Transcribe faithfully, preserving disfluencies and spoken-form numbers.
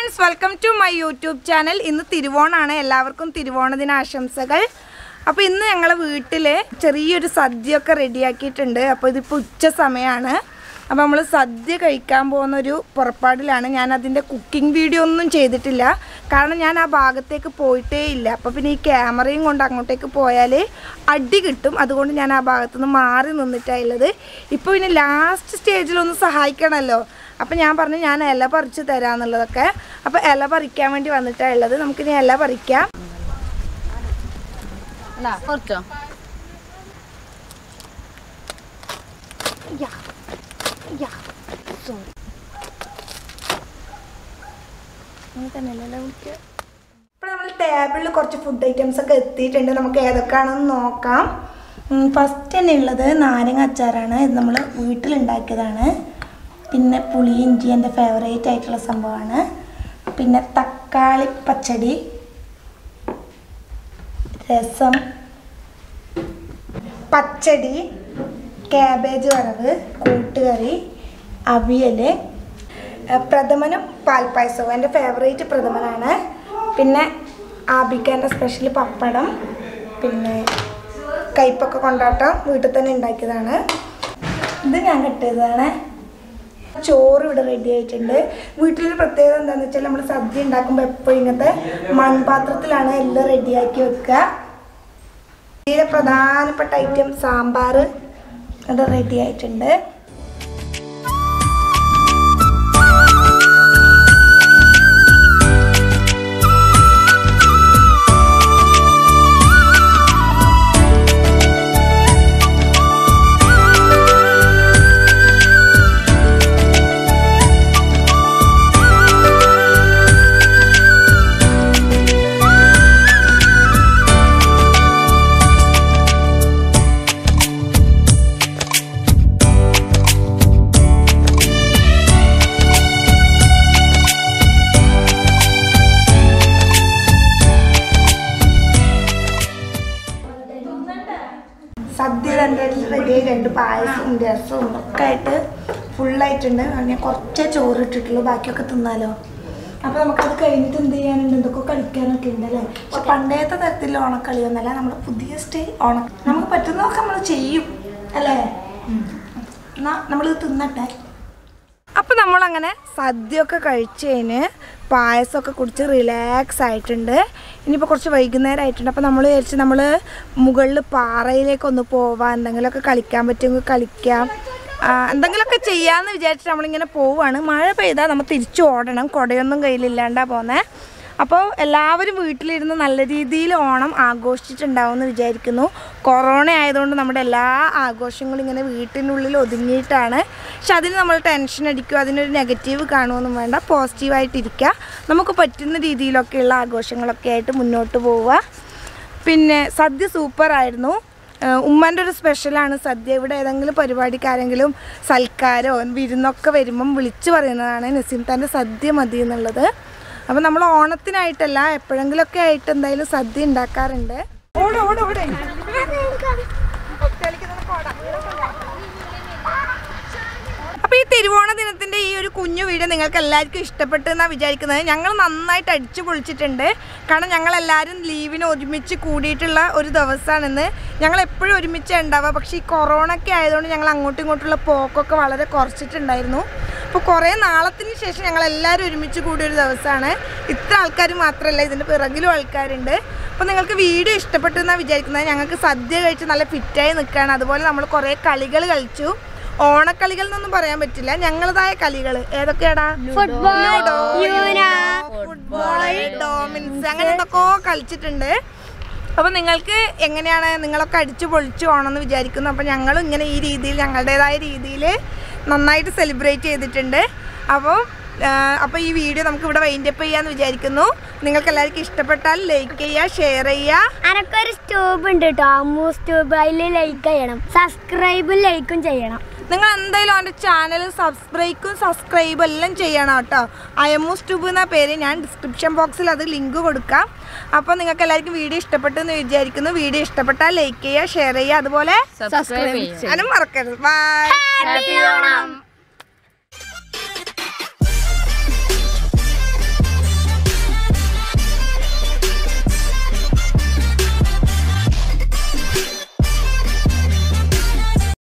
friends, welcome to my YouTube channel. ഇന്ന് തിരുവോണാണ്. എല്ലാവർക്കും തിരുവോണ ദിന ആശംസകൾ. അപ്പോൾ ഇന്ന് ഞങ്ങളുടെ വീട്ടിൽ ചെറിയൊരു സദ്യയൊക്കെ റെഡിയാക്കിയിട്ടുണ്ട്. അപ്പോൾ ഇതിപ്പോൾ ഉച്ച സമയമാണ്. അപ്പോൾ നമ്മൾ സദ്യ കഴിക്കാൻ പോകുന്നൊരു പുറപ്പാടിലാണ്. ഞാൻ അതിൻ്റെ കുക്കിംഗ് വീഡിയോ ഒന്നും ചെയ്തിട്ടില്ല, കാരണം ഞാൻ ആ ഭാഗത്തേക്ക് പോയിട്ടേ ഇല്ല. അപ്പോൾ പിന്നെ ഈ ക്യാമറയും കൊണ്ട് അങ്ങോട്ടേക്ക് പോയാൽ അടി കിട്ടും. അതുകൊണ്ട് ഞാൻ ആ ഭാഗത്തുനിന്ന് മാറി നിന്നിട്ടാണുള്ളത്. ഇപ്പോൾ പിന്നെ ലാസ്റ്റ് സ്റ്റേജിലൊന്ന് സഹായിക്കണമല്ലോ. അപ്പോൾ ഞാൻ പറഞ്ഞു ഞാൻ ഇല പറിച്ച് തരാമെന്നുള്ളതൊക്കെ. അപ്പോൾ ഇല പറിക്കാൻ വേണ്ടി വന്നിട്ടാണ് ഉള്ളത്. നമുക്കിനി ഇല പറിക്കാം. ഇപ്പോൾ നമ്മൾ ടേബിളിൽ കുറച്ച് ഫുഡ് ഐറ്റംസ് ഒക്കെ എത്തിയിട്ടുണ്ട്. നമുക്ക് ഏതൊക്കെയാണെന്ന് നോക്കാം. ഫസ്റ്റ് തന്നെ ഉള്ളത് നാരങ്ങ അച്ചാറാണ്. ഇത് നമ്മൾ വീട്ടിലുണ്ടാക്കിയതാണ്. പിന്നെ പുളി ഇഞ്ചി എൻ്റെ ഫേവറേറ്റ് ആയിട്ടുള്ള സംഭവമാണ്. പിന്നെ തക്കാളി പച്ചടി, രസം, പച്ചടി, കാബേജ് വറവ്, കൂട്ടുകറി, അവിയൽ, പ്രഥമനും പാൽപ്പായസവും എൻ്റെ ഫേവറേറ്റ് പ്രഥമനാണ്. പിന്നെ ആബിക്കാൻ്റെ സ്പെഷ്യൽ പപ്പടം, പിന്നെ കയ്പ്പൊക്കെ കൊണ്ടാട്ടം വീട്ടിൽ തന്നെ ഉണ്ടാക്കിയതാണ്. ഇത് ഞാൻ കെട്ടിയതാണ്. ചോറ് ഇവിടെ റെഡി ആയിട്ടുണ്ട്. വീട്ടിലൊരു പ്രത്യേകത എന്താണെന്ന് വെച്ചാൽ നമ്മൾ സദ്യ ഉണ്ടാക്കുമ്പോൾ എപ്പോഴും ഇങ്ങനത്തെ മൺപാത്രത്തിലാണ് എല്ലാം റെഡിയാക്കി വെക്കുക. ഇതിലെ പ്രധാനപ്പെട്ട ഐറ്റം സാമ്പാർ അത് റെഡി ആയിട്ടുണ്ട്. സദ്യ രണ്ട് റെഡിയായി. രണ്ട് പായസവും രസവും ഒക്കെ ആയിട്ട് ഫുള്ളായിട്ടുണ്ട്. ഞാൻ കുറച്ചേ ചോറ് ഇട്ടിട്ടുള്ളൂ, ബാക്കിയൊക്കെ തിന്നാലോ. അപ്പോൾ നമുക്കത് കഴിഞ്ഞിട്ട് എന്ത് ചെയ്യാനുണ്ട്, എന്തൊക്കെ കളിക്കാനൊക്കെ ഉണ്ട് അല്ലേ. പക്ഷെ പണ്ടത്തെ തരത്തിലുള്ള ഓണക്കളിയൊന്നല്ല, നമ്മുടെ പുതിയ സ്റ്റൈൽ ഓണം. നമുക്ക് പറ്റുന്നതൊക്കെ നമ്മൾ ചെയ്യും അല്ലേ. എന്നാൽ നമ്മളിത് തിന്നട്ടെ. അപ്പോൾ നമ്മളങ്ങനെ സദ്യയൊക്കെ കഴിച്ച് കഴിഞ്ഞ് പായസമൊക്കെ കുടിച്ച് റിലാക്സ് ആയിട്ടുണ്ട്. ഇനിയിപ്പോൾ കുറച്ച് വൈകുന്നേരം ആയിട്ടുണ്ട്. അപ്പോൾ നമ്മൾ വിചാരിച്ച് നമ്മൾ മുകളിൽ പാറയിലേക്കൊന്ന് പോവാം, എന്തെങ്കിലുമൊക്കെ കളിക്കാൻ പറ്റുമെങ്കിൽ കളിക്കാം, എന്തെങ്കിലുമൊക്കെ ചെയ്യാമെന്ന് വിചാരിച്ചിട്ട് നമ്മളിങ്ങനെ പോവുകയാണ്. മഴ പെയ്താൽ നമ്മൾ തിരിച്ചു ഓടണം, കുടയൊന്നും കയ്യിലില്ലാണ്ടാണ് പോകുന്നത്. അപ്പോൾ എല്ലാവരും വീട്ടിലിരുന്ന് നല്ല രീതിയിൽ ഓണം ആഘോഷിച്ചിട്ടുണ്ടാവുമെന്ന് വിചാരിക്കുന്നു. കൊറോണ ആയതുകൊണ്ട് നമ്മുടെ എല്ലാ ആഘോഷങ്ങളും ഇങ്ങനെ വീട്ടിനുള്ളിൽ ഒതുങ്ങിയിട്ടാണ്. പക്ഷെ അതിന് നമ്മൾ ടെൻഷൻ അടിക്കുക, അതിനൊരു നെഗറ്റീവ് കാണുമൊന്നും വേണ്ട, പോസിറ്റീവായിട്ടിരിക്കുക. നമുക്ക് പറ്റുന്ന രീതിയിലൊക്കെയുള്ള ആഘോഷങ്ങളൊക്കെ ആയിട്ട് മുന്നോട്ട് പോവുക. പിന്നെ സദ്യ സൂപ്പറായിരുന്നു. ഉമ്മാൻ്റെ ഒരു സ്പെഷ്യലാണ് സദ്യ. ഇവിടെ ഏതെങ്കിലും പരിപാടിക്കാരെങ്കിലും സൽക്കാരോ വിരുന്നൊക്കെ വരുമ്പം വിളിച്ചു പറയുന്നതാണ് നസീംത്താൻ്റെ സദ്യ മതി എന്നുള്ളത്. അപ്പോൾ നമ്മൾ ഓണത്തിനായിട്ടല്ല, എപ്പോഴെങ്കിലുമൊക്കെ ആയിട്ട് എന്തായാലും സദ്യ ഉണ്ടാക്കാറുണ്ട്. ഓടെ ഓടെ ഓടെ അപ്പോൾ ഈ തിരുവോണ ദിനത്തിൻ്റെ ഈ ഒരു കുഞ്ഞു വീഡിയോ നിങ്ങൾക്ക് എല്ലാവർക്കും ഇഷ്ടപ്പെട്ടു എന്നാണ് വിചാരിക്കുന്നത്. ഞങ്ങൾ നന്നായിട്ട് അടിച്ചു പൊളിച്ചിട്ടുണ്ട്. കാരണം ഞങ്ങളെല്ലാവരും ലീവിന് ഒരുമിച്ച് കൂടിയിട്ടുള്ള ഒരു ദിവസമാണിന്ന്. ഞങ്ങൾ എപ്പോഴും ഒരുമിച്ച് ഉണ്ടാവുക. പക്ഷേ ഈ കൊറോണ ഒക്കെ ആയതുകൊണ്ട് ഞങ്ങൾ അങ്ങോട്ടും ഇങ്ങോട്ടുള്ള പോക്കൊക്കെ വളരെ കുറച്ചിട്ടുണ്ടായിരുന്നു. അപ്പോൾ കുറേ നാളത്തിന് ശേഷം ഞങ്ങളെല്ലാവരും ഒരുമിച്ച് കൂടിയൊരു ദിവസമാണ്. ഇത്ര ആൾക്കാർ മാത്രമല്ല, ഇതിൻ്റെ പിറകിലും ആൾക്കാരുണ്ട്. അപ്പോൾ നിങ്ങൾക്ക് വീഡിയോ ഇഷ്ടപ്പെട്ടു എന്നാണ് വിചാരിക്കുന്നത്. ഞങ്ങൾക്ക് സദ്യ കഴിച്ച് നല്ല ഫിറ്റായി നിൽക്കുകയാണ്. അതുപോലെ നമ്മൾ കുറേ കളികൾ കളിച്ചു. ഓണക്കളികൾ എന്നൊന്നും പറയാൻ പറ്റില്ല, ഞങ്ങളതായ കളികൾ. ഏതൊക്കെയാടാ? ഫുട്ബോൾ, ഡോമിൻസ്, അങ്ങനെ എന്തൊക്കെ കളിച്ചിട്ടുണ്ട്. അപ്പോൾ നിങ്ങൾക്ക് എങ്ങനെയാണ്, നിങ്ങളൊക്കെ അടിച്ചു പൊളിച്ചു പോകണമെന്ന് വിചാരിക്കുന്നു. അപ്പോൾ ഞങ്ങളും ഇങ്ങനെ ഈ രീതിയിൽ ഞങ്ങളുടേതായ രീതിയിൽ നന്നായിട്ട് സെലിബ്രേറ്റ് ചെയ്തിട്ടുണ്ട്. അപ്പോൾ അപ്പോൾ ഈ വീഡിയോ നമുക്ക് ഇവിടെ വൈൻഡപ്പ് ചെയ്യാമെന്ന് വിചാരിക്കുന്നു. നിങ്ങൾക്ക് എല്ലാവർക്കും ഇഷ്ടപ്പെട്ടാൽ ലൈക്ക് ചെയ്യുക, ഷെയർ ചെയ്യുക. അനക്കൊരു സ്റ്റൂബ് ഉണ്ട് കേട്ടോ, അമ്മൂസ് ട്യൂബ്, അതിൽ ലൈക്ക് ചെയ്യണം, സബ്സ്ക്രൈബും ലൈക്കും ചെയ്യണം. നിങ്ങൾ എന്തായാലും അവൻ്റെ ചാനൽ സബ്സ്ക്രൈബും സബ്സ്ക്രൈബും എല്ലാം ചെയ്യണം കേട്ടോ. അയമൂസ് ട്യൂബ് എന്ന പേര് ഞാൻ ഡിസ്ക്രിപ്ഷൻ ബോക്സിൽ അത് ലിങ്ക് കൊടുക്കാം. അപ്പോൾ നിങ്ങൾക്ക് എല്ലാവർക്കും വീഡിയോ ഇഷ്ടപ്പെട്ടു എന്ന് വിചാരിക്കുന്നു. വീഡിയോ ഇഷ്ടപ്പെട്ടാൽ ലൈക്ക് ചെയ്യുക, ഷെയർ ചെയ്യുക, അതുപോലെ സബ്സ്ക്രൈബ് ചെയ്യാനും മറക്കരുത്. ബൈ.